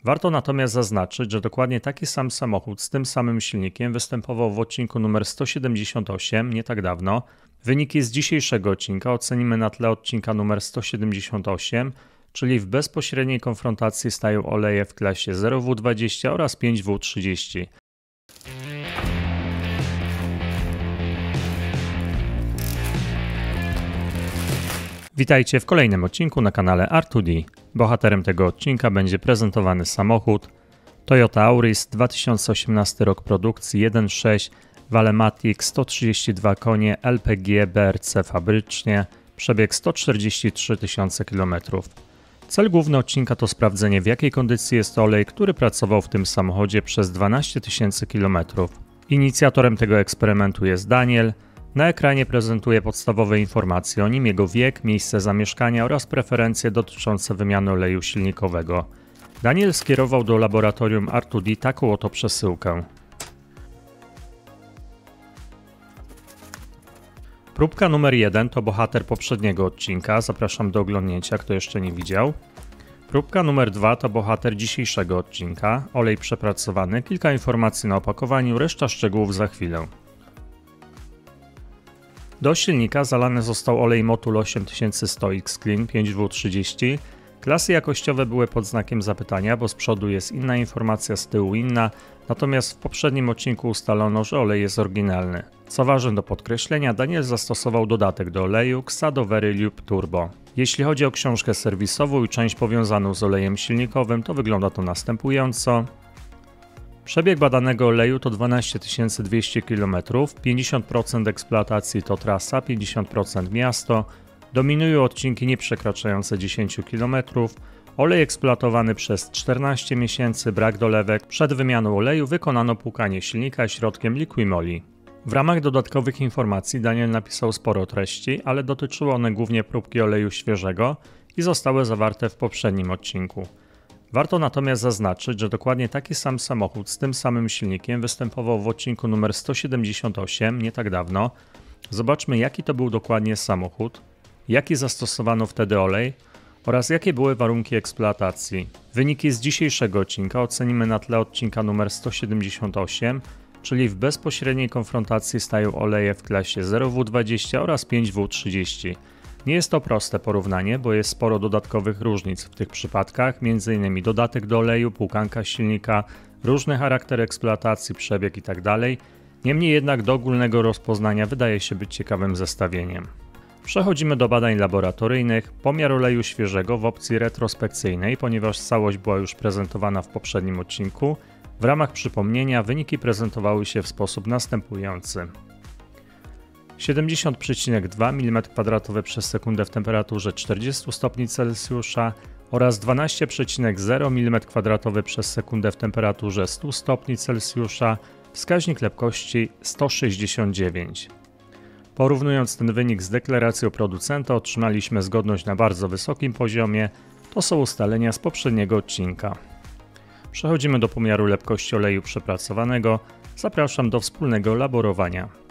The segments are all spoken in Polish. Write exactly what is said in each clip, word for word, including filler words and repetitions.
Warto natomiast zaznaczyć, że dokładnie taki sam samochód z tym samym silnikiem występował w odcinku numer sto siedemdziesiąt osiem nie tak dawno. Wyniki z dzisiejszego odcinka ocenimy na tle odcinka numer sto siedemdziesiąt osiem, czyli w bezpośredniej konfrontacji stają oleje w klasie zero W dwadzieścia oraz pięć W trzydzieści. Witajcie w kolejnym odcinku na kanale R dwa D. Bohaterem tego odcinka będzie prezentowany samochód Toyota Auris, dwa tysiące osiemnasty rok produkcji, jeden przecinek sześć, Valematic, sto trzydzieści dwa konie, L P G, B R C fabrycznie, przebieg sto czterdzieści trzy tysiące kilometrów. Cel główny odcinka to sprawdzenie, w jakiej kondycji jest olej, który pracował w tym samochodzie przez dwanaście tysięcy kilometrów. Inicjatorem tego eksperymentu jest Daniel. Na ekranie prezentuje podstawowe informacje o nim, jego wiek, miejsce zamieszkania oraz preferencje dotyczące wymiany oleju silnikowego. Daniel skierował do laboratorium R dwa D taką oto przesyłkę. Próbka numer jeden to bohater poprzedniego odcinka, zapraszam do oglądnięcia, kto jeszcze nie widział. Próbka numer dwa to bohater dzisiejszego odcinka, olej przepracowany, kilka informacji na opakowaniu, reszta szczegółów za chwilę. Do silnika zalany został olej Motul osiem tysięcy sto X Clean pięć W trzydzieści. Klasy jakościowe były pod znakiem zapytania, bo z przodu jest inna informacja, z tyłu inna, natomiast w poprzednim odcinku ustalono, że olej jest oryginalny. Co ważne do podkreślenia, Daniel zastosował dodatek do oleju Xado Very Lube Turbo. Jeśli chodzi o książkę serwisową i część powiązaną z olejem silnikowym, to wygląda to następująco. Przebieg badanego oleju to dwanaście tysięcy dwieście kilometrów, pięćdziesiąt procent eksploatacji to trasa, pięćdziesiąt procent miasto, dominują odcinki nieprzekraczające dziesięć kilometrów, olej eksploatowany przez czternaście miesięcy, brak dolewek, przed wymianą oleju wykonano płukanie silnika środkiem Liquimoli. W ramach dodatkowych informacji Daniel napisał sporo treści, ale dotyczyły one głównie próbki oleju świeżego i zostały zawarte w poprzednim odcinku. Warto natomiast zaznaczyć, że dokładnie taki sam samochód z tym samym silnikiem występował w odcinku numer sto siedemdziesiąt osiem nie tak dawno. Zobaczmy, jaki to był dokładnie samochód, jaki zastosowano wtedy olej oraz jakie były warunki eksploatacji. Wyniki z dzisiejszego odcinka ocenimy na tle odcinka numer sto siedemdziesiąt osiem, czyli w bezpośredniej konfrontacji stają oleje w klasie zero W dwadzieścia oraz pięć W trzydzieści. Nie jest to proste porównanie, bo jest sporo dodatkowych różnic w tych przypadkach, m.in. dodatek do oleju, płukanka silnika, różny charakter eksploatacji, przebieg itd. Niemniej jednak do ogólnego rozpoznania wydaje się być ciekawym zestawieniem. Przechodzimy do badań laboratoryjnych. Pomiar oleju świeżego w opcji retrospekcyjnej, ponieważ całość była już prezentowana w poprzednim odcinku. W ramach przypomnienia wyniki prezentowały się w sposób następujący. siedemdziesiąt przecinek dwa milimetra kwadratowego przez sekundę w temperaturze czterdzieści stopni Celsjusza oraz dwanaście przecinek zero milimetra kwadratowego przez sekundę w temperaturze sto stopni Celsjusza, wskaźnik lepkości sto sześćdziesiąt dziewięć. Porównując ten wynik z deklaracją producenta, otrzymaliśmy zgodność na bardzo wysokim poziomie. To są ustalenia z poprzedniego odcinka. Przechodzimy do pomiaru lepkości oleju przepracowanego. Zapraszam do wspólnego laborowania.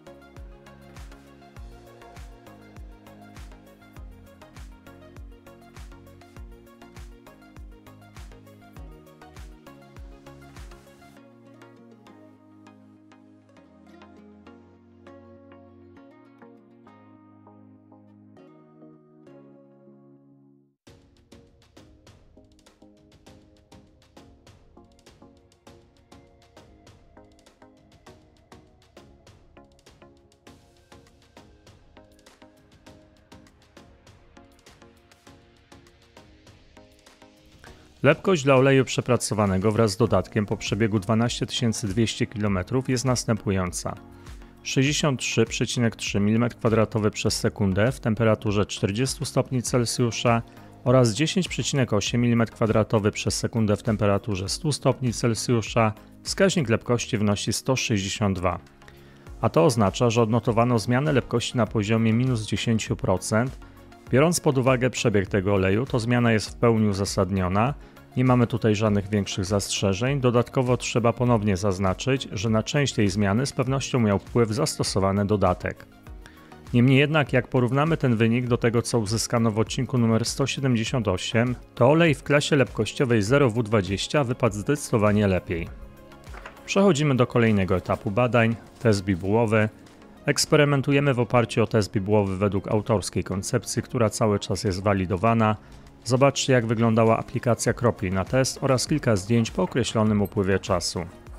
Lepkość dla oleju przepracowanego wraz z dodatkiem po przebiegu dwanaście tysięcy dwieście kilometrów jest następująca. sześćdziesiąt trzy przecinek trzy milimetra kwadratowego przez sekundę w temperaturze czterdzieści stopni Celsjusza oraz dziesięć przecinek osiem milimetra kwadratowego przez sekundę w temperaturze sto stopni Celsjusza, wskaźnik lepkości wynosi sto sześćdziesiąt dwa. A to oznacza, że odnotowano zmianę lepkości na poziomie minus dziesięć procent. Biorąc pod uwagę przebieg tego oleju, to zmiana jest w pełni uzasadniona. Nie mamy tutaj żadnych większych zastrzeżeń. Dodatkowo trzeba ponownie zaznaczyć, że na część tej zmiany z pewnością miał wpływ zastosowany dodatek. Niemniej jednak, jak porównamy ten wynik do tego, co uzyskano w odcinku numer sto siedemdziesiąt osiem, to olej w klasie lepkościowej zero W dwadzieścia wypadł zdecydowanie lepiej. Przechodzimy do kolejnego etapu badań, test bibułowy. Eksperymentujemy w oparciu o test bibułowy według autorskiej koncepcji, która cały czas jest walidowana. Zobaczcie, jak wyglądała aplikacja kropli na test oraz kilka zdjęć po określonym upływie czasu.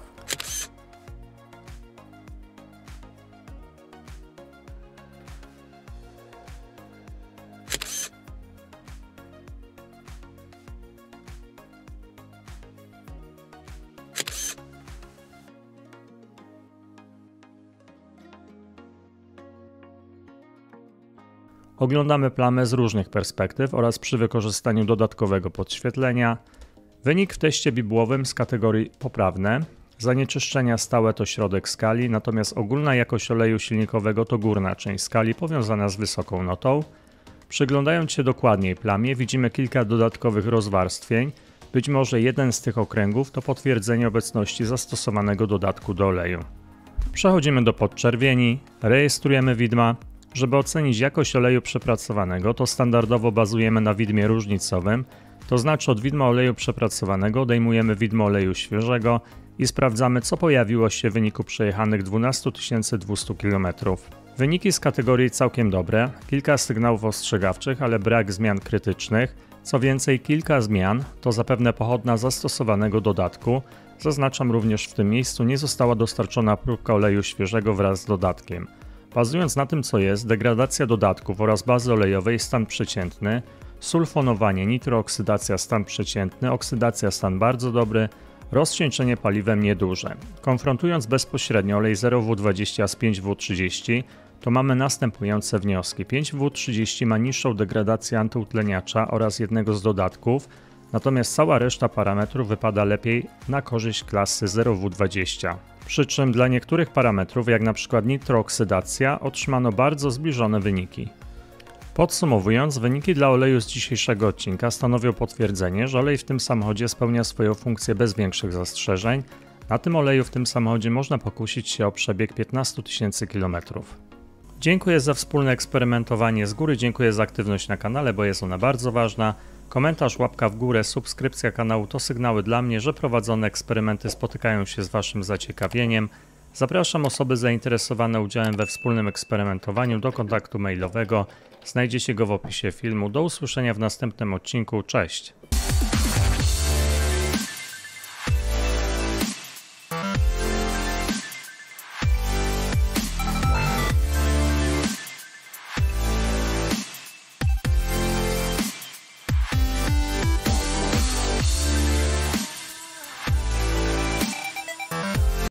Oglądamy plamę z różnych perspektyw oraz przy wykorzystaniu dodatkowego podświetlenia. Wynik w teście bibułowym z kategorii poprawne. Zanieczyszczenia stałe to środek skali, natomiast ogólna jakość oleju silnikowego to górna część skali powiązana z wysoką notą. Przyglądając się dokładniej plamie, widzimy kilka dodatkowych rozwarstwień. Być może jeden z tych okręgów to potwierdzenie obecności zastosowanego dodatku do oleju. Przechodzimy do podczerwieni, rejestrujemy widma. Żeby ocenić jakość oleju przepracowanego, to standardowo bazujemy na widmie różnicowym, to znaczy od widma oleju przepracowanego odejmujemy widmo oleju świeżego i sprawdzamy, co pojawiło się w wyniku przejechanych dwanaście tysięcy dwieście kilometrów. Wyniki z kategorii całkiem dobre, kilka sygnałów ostrzegawczych, ale brak zmian krytycznych. Co więcej, kilka zmian to zapewne pochodna zastosowanego dodatku. Zaznaczam również w tym miejscu, nie została dostarczona próbka oleju świeżego wraz z dodatkiem. Bazując na tym, co jest, degradacja dodatków oraz bazy olejowej stan przeciętny, sulfonowanie, nitrooksydacja stan przeciętny, oksydacja stan bardzo dobry, rozcieńczenie paliwem nieduże. Konfrontując bezpośrednio olej zero W dwadzieścia z pięć W trzydzieści, to mamy następujące wnioski. pięć W trzydzieści ma niższą degradację antyutleniacza oraz jednego z dodatków, natomiast cała reszta parametrów wypada lepiej na korzyść klasy zero W dwadzieścia. Przy czym dla niektórych parametrów, jak np. nitrooksydacja, otrzymano bardzo zbliżone wyniki. Podsumowując, wyniki dla oleju z dzisiejszego odcinka stanowią potwierdzenie, że olej w tym samochodzie spełnia swoją funkcję bez większych zastrzeżeń. Na tym oleju w tym samochodzie można pokusić się o przebieg piętnaście tysięcy kilometrów. Dziękuję za wspólne eksperymentowanie, z góry dziękuję za aktywność na kanale, bo jest ona bardzo ważna. Komentarz, łapka w górę, subskrypcja kanału to sygnały dla mnie, że prowadzone eksperymenty spotykają się z Waszym zaciekawieniem. Zapraszam osoby zainteresowane udziałem we wspólnym eksperymentowaniu do kontaktu mailowego. Znajdziecie go w opisie filmu. Do usłyszenia w następnym odcinku. Cześć!